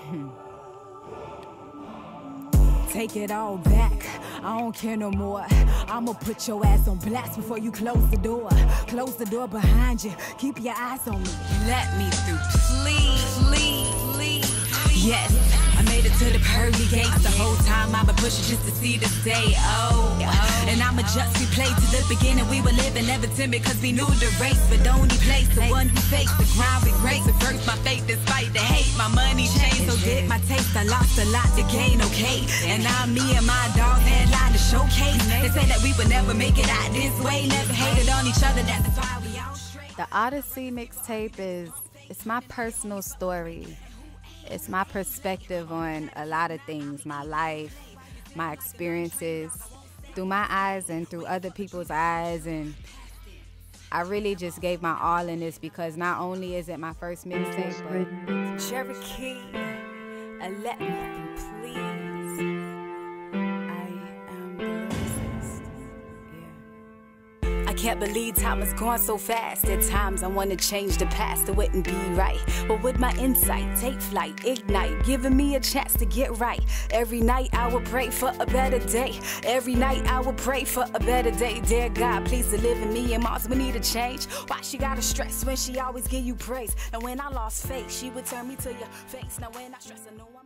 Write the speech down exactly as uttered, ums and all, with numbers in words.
Take it all back, I don't care no more. I'ma put your ass on blast before you close the door. Close the door behind you, keep your eyes on me. Let me through, please, please, please. Yes, I made it to the pearly gates. The whole time I've been pushing just to see this day. Oh, and I'ma just replay to the beginning. We were living never timid cause we knew the race. But only place the one who faced the grind with grace. Reversed my faith despite the hate. My money changed, so did my taste. I lost a lot to gain, okay. And now me and my dog headline to showcase. They say that we would never make it out this way. Never hated on each other, that's why we all straight. The Odyssey mixtape is, it's my personal story. It's my perspective on a lot of things, my life, my experiences, through my eyes and through other people's eyes. And I really just gave my all in this because not only is it my first mixtape, but Cherokee, uh, let me through, please. I am the lyricist. Yeah. I can't believe time is going so fast. At times I want to change the past, it wouldn't be right. But with my insight, take flight, ignite, giving me a chance to get right. Every night I will pray for a better day. Every night I will pray for a better day. Dear God, please deliver me and Mars, we need a change. Why she gotta stress when she always give you praise? And when I lost faith, she would turn me to your face. Now when I stress, I know